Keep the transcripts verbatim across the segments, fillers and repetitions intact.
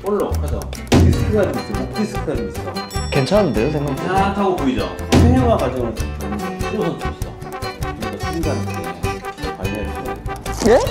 볼록 하죠. 디스크가 좀 있어. 목 디스크가 좀 있어. 괜찮은데요, 생각보다? 괜찮다고 보이죠? 최형화 과정을 좀 겪는 프로 선수로서 좀 더 순간 있게 관리를 해야 된다. 예?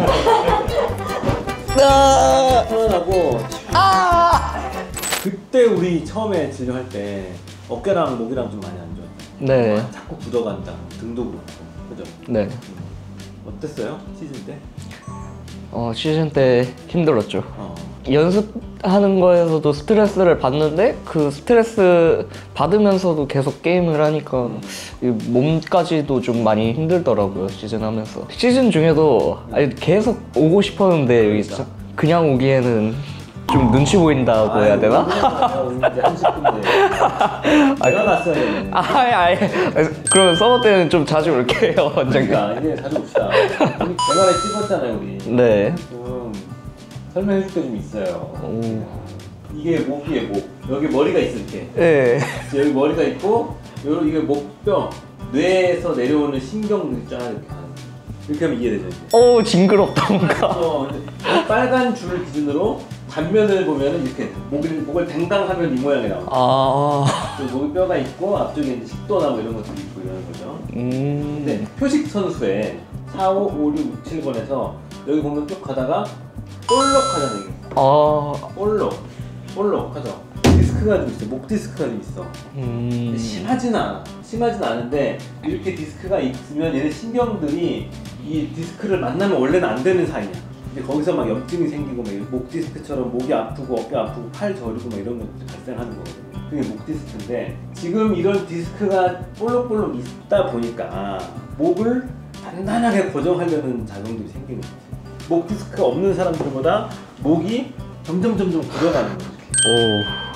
아! 편안하고 아! 그때 우리 처음에 진료할 때 어깨랑 목이랑 좀 많이 안 좋았어요. 네. 자꾸 굳어간다. 등도 그렇고. 그죠? 네. 음. 어땠어요? 시즌 때? 어, 시즌 때 힘들었죠. 어. 연습하는 거에서도 스트레스를 받는데 그 스트레스 받으면서도 계속 게임을 하니까 음. 이 몸까지도 좀 많이 힘들더라고요, 시즌 하면서. 시즌 중에도 아니, 계속 오고 싶었는데 여기 그러니까. 그냥 오기에는 좀 눈치 보인다고 해야 되나? 이제 한십 분인데 내가 갔어야 되네. 아예 아예 그러면 서버 때는 좀 자주 올게요, 원장님. 그러니까 이제 자주 봅시다. 우리 대만에 찍었잖아요 우리. 네. 좀 설명해 줄 게 좀 있어요. 오. 이게 목이에요 목. 여기 머리가 있어 이렇게. 네. 여기 머리가 있고 요 이게 목뼈 뇌에서 내려오는 신경들이 쫙 이렇게 가는. 이렇게 하면 이해되죠? 이제? 오, 징그럽다 뭔가. 어, 빨간 줄을 기준으로 단면을 보면은 이렇게 목을 목을 댕당하면 이 모양이 나와. 아. 목에 뼈가 있고 앞쪽에 이제 식도나 뭐 이런 것들이 있고 이러는 거죠. 음. 근데 표식 선수에 사, 오, 오, 육, 칠 번에서 여기 보면 쭉 가다가 볼록하잖아요. 이게. 아. 볼록, 볼록하죠. 디스크가 좀 있어. 목 디스크가 좀 있어. 음. 심하진 않아. 심하진 않은데 이렇게 디스크가 있으면 얘네 신경들이 이 디스크를 만나면 원래는 안 되는 사이야. 근데 거기서 막 염증이 생기고 막 목 디스크처럼 목이 아프고 어깨 아프고 팔 저리고 막 이런 것들이 발생하는 거거든요. 그게 목 디스크인데 지금 이런 디스크가 볼록볼록 있다 보니까 목을 단단하게 고정하려는 작용들이 생기는 거지. 목 디스크가 없는 사람들보다 목이 점점 점점 굳어가는 거지. 오.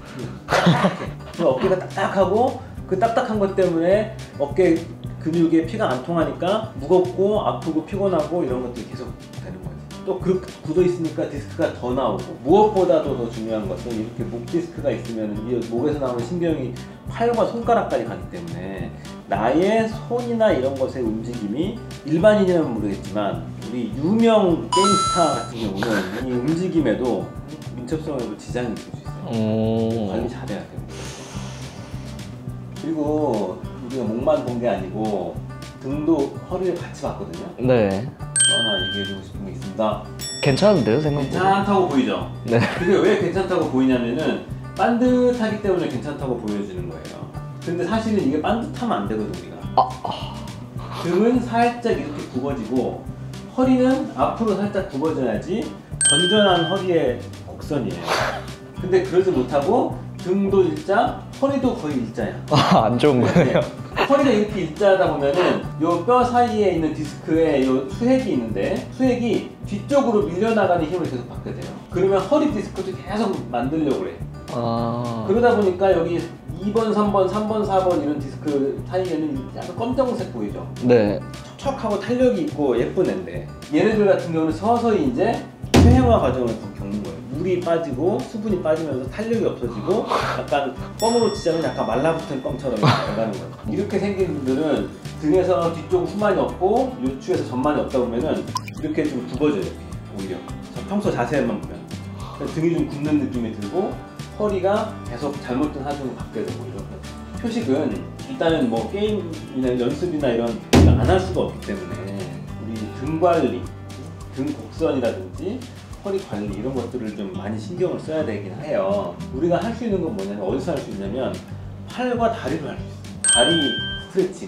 그 어깨가 딱딱하고 그 딱딱한 것 때문에 어깨 근육에 피가 안 통하니까 무겁고 아프고 피곤하고 이런 것들이 계속 되는 거지. 또 그렇게 굳어 있으니까 디스크가 더 나오고 무엇보다도 더 중요한 것은 이렇게 목 디스크가 있으면 이 목에서 나오는 신경이 팔과 손가락까지 가기 때문에 나의 손이나 이런 것의 움직임이 일반인이라면 모르겠지만 우리 유명 게임 스타 같은 경우는 이 움직임에도 민첩성에도 지장이 있을 수 있어요. 음. 관리 잘해야 됩니다. 그리고 우리가 목만 본 게 아니고 등도 허리를 같이 봤거든요. 네. 또 하나 얘기해주고 싶은 게 있습니다. 괜찮은데요, 생각보다? 괜찮다고 보이죠? 네. 그게 왜 괜찮다고 보이냐면은 반듯하기 때문에 괜찮다고 보여지는 거예요. 근데 사실은 이게 반듯하면 안 되거든 우리가. 아, 아. 등은 살짝 이렇게 굽어지고 허리는 앞으로 살짝 굽어져야지 건전한 허리의 곡선이에요. 근데 그러지 못하고 등도 일자, 허리도 거의 일자야. 아, 안 좋은 거네요. 허리가 이렇게 일자하다 보면은 요 뼈 사이에 있는 디스크에 요 수핵이 있는데 수핵이 뒤쪽으로 밀려나가는 힘을 계속 받게 돼요. 그러면 허리 디스크도 계속 만들려고 그래. 아. 그러다 보니까 여기 이 번, 삼 번, 삼 번, 사 번 이런 디스크 사이에는 약간 검정색 보이죠? 네. 촉촉하고 탄력이 있고 예쁜 앤데 얘네들 같은 경우는 서서히 이제 최형화 과정을 겪는 거예요. 물이 빠지고 수분이 빠지면서 탄력이 없어지고 약간 뻥으로 치자면 약간 말라붙은 뻥처럼 나가는 거예요. 이렇게 생긴 분들은 등에서 뒤쪽 후만이 없고 요추에서 전만이 없다 보면은 이렇게 좀 굽어져요. 이렇게 오히려 평소 자세만 보면 등이 좀 굽는 느낌이 들고 허리가 계속 잘못된 하중을 받게 되고 이런 거. 표식은 일단은 뭐 게임이나 연습이나 이런 안 할 수가 없기 때문에 우리 등 관리, 등 곡선이라든지 허리 관리 이런 것들을 좀 많이 신경을 써야 되긴 해요. 우리가 할 수 있는 건 뭐냐면 어디서 할 수 있냐면 팔과 다리를 할 수 있어요. 다리 스트레칭,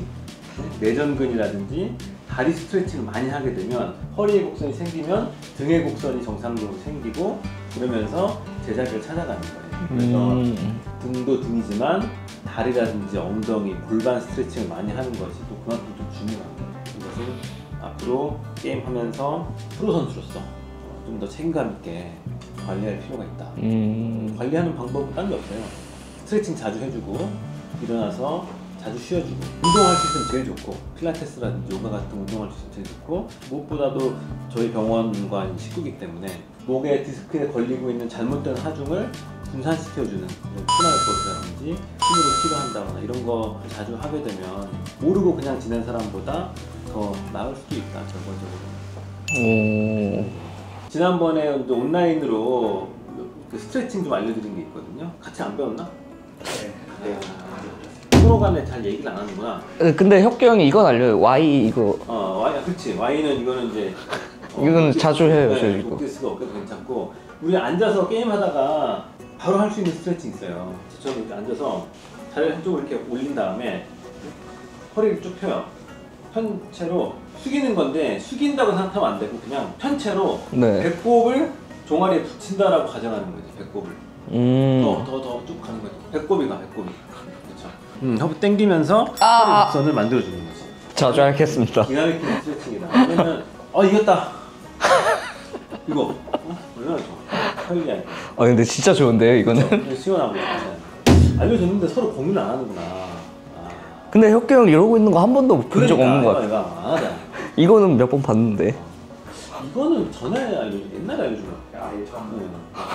내전근이라든지 다리 스트레칭을 많이 하게 되면 허리의 곡선이 생기면 등의 곡선이 정상적으로 생기고 그러면서 제자리를 찾아가는 거예요. 그래서 음. 등도 등이지만 다리라든지 엉덩이, 골반 스트레칭을 많이 하는 것이 또 그만큼 좀 중요한 거예요. 이것은 앞으로 게임하면서 프로 선수로서 좀 더 책임감 있게 관리할 필요가 있다. 음. 관리하는 방법은 딴 게 없어요. 스트레칭 자주 해주고 일어나서 자주 쉬어주고 운동할 수 있으면 제일 좋고 필라테스라든지 요가 같은 운동할 수 있으면 제일 좋고 무엇보다도 저희 병원과 식구이기 때문에 목에 디스크에 걸리고 있는 잘못된 하중을 분산시켜주는 피나요법이라든지 힘으로 치료한다거나 이런 거 자주 하게 되면 모르고 그냥 지낸 사람보다 더 나을 수도 있다 결과적으로. 오. 지난번에 온라인으로 그 스트레칭 좀 알려드린 게 있거든요. 같이 안 배웠나? 네. 네. 서로 간에 잘 얘기를 안 하는구나. 근데 혁규 형이 이건 알려요. Y 이거. 어, Y, 그렇지. Y는 이거는 이제 어, 이거는 자주 해요, 저 네, 이거. 복디스가 어깨도 괜찮고 우리 앉아서 게임하다가 바로 할 수 있는 스트레칭 있어요. 저처럼 이렇게 앉아서 다리를 한쪽으로 이렇게 올린 다음에 허리를 쭉 펴요. 편 채로 숙이는 건데 숙인다고 생각하면 안 되고 그냥 편 채로 네. 배꼽을 종아리에 붙인다라고 가정하는 거지. 배꼽을 음. 더 더 더 쭉 가는 거지. 배꼽이 가 배꼽이. 그렇죠. 음, 허브 당기면서 아, 허리 곡선을 만들어 주는 거지. 자주 하겠습니다. 기가 막히는 스트레칭이다. 왜냐면 어 이겼다. 이거 어? 얼마나 좋아. 편리하게. 아 근데 진짜 좋은데요 이거는? 시원하고 알려줬는데 서로 공유를 안 하는구나. 아. 근데 혁규 형 이러고 있는 거 한 번도 본 적 그러니까, 없는 것 같아. 이거, 이거 안 하잖아. 이거는 몇 번 봤는데. 이거는 전에 알려준 옛날에 알려준 거야. 아예 처음.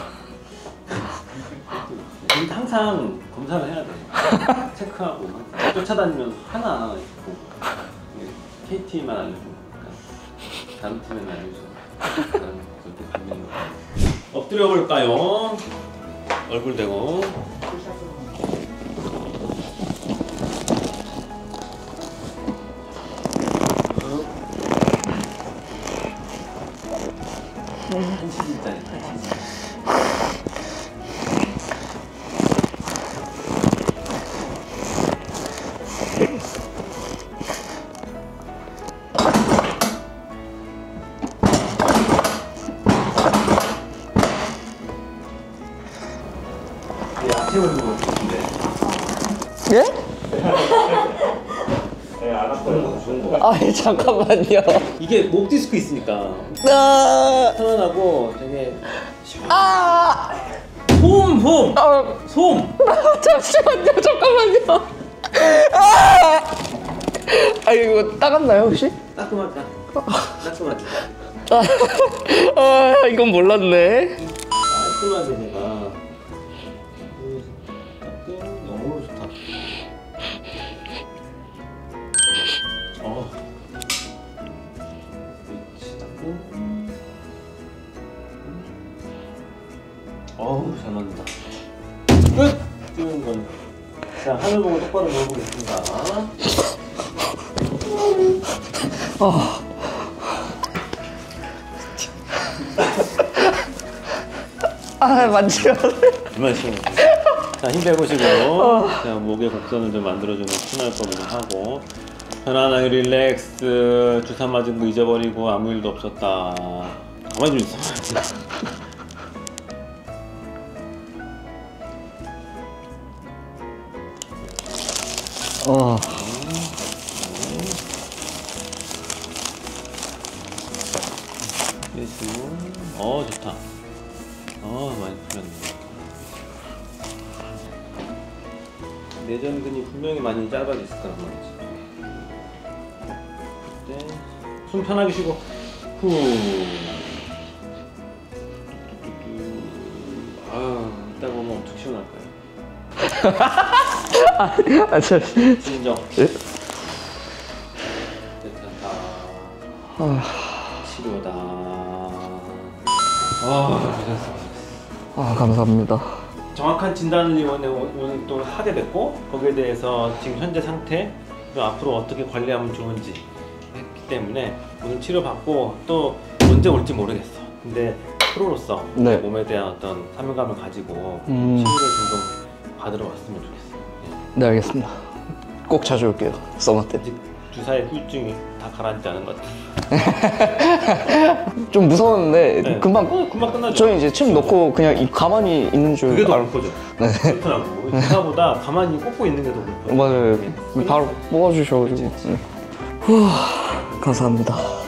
근데 항상 검사를 해야 돼. 체크하고 항상. 쫓아다니면서 하나 보고. 케이티만 알려주고 다른 팀에는 알려주고. 나는 그렇게 반면인 거. 엎드려 볼까요? 얼굴 대고. 한시진짜리 한시진. 야채 올린 거 같은데. 예? 네, 알았어요. 좋은 거. 아 잠깐만요. 이게 목 디스크 있으니까 아, 편안하고 되게 아, 솜! 솜! 아, 솜! 잠시만요, 잠깐만요. 아, 아 이거 따갑나요 혹시? 따끔하다. 따끔하지. 아, 아 이건 몰랐네. 따끔하게 내가 따끔 너무 좋다. 어. 위치 따끔. 어우 잘 맞는다. 끝! 찍은 건. 자 하늘 보고 똑바로 넣어보겠습니다. 아, 아 만지면. 이만 쉬는 거. 자, 힘 빼보시고, 자, 목의 곡선을 좀 만들어주는 순환법을 좀 하고, 편안하게 릴렉스, 주사 맞은 거 잊어버리고 아무 일도 없었다. 가만히 좀 있어. 어. 빼시고, 어, 좋다. 어, 많이 풀렸네. 내전근이 분명히 많이 짧아졌을 거란 말이지. 그때 숨 편하게 쉬고 후. 아, 이따 보면 엄청 시원할 거야. 아, 저. 진정. 예? 괜찮다. 아, 치료다. 아, 괜찮습니다. 아 감사합니다. 정확한 진단을 이번에 오늘 또 하게 됐고 거기에 대해서 지금 현재 상태 그리고 앞으로 어떻게 관리하면 좋은지 했기 때문에 오늘 치료받고 또 언제 올지 모르겠어. 근데 프로로서 네. 몸에 대한 어떤 사명감을 가지고 음. 치료를 좀 받으러 왔으면 좋겠어. 네 알겠습니다. 꼭 자주 올게요. 서머 때. 아직 주사의 후유증이 다 가라앉지 않은 것 같아. 좀 무서웠는데 네. 금방. 어, 금방 끝나죠. 저희 이제 침 넣고 그냥 이 가만히 있는 줄. 그게 더 알- 불편죠. 네. 불편하고 주사보다 가만히 꽂고 있는 게 더 불편. 맞아요. 바로 뽑아주셔가지고. 네. 후, 감사합니다.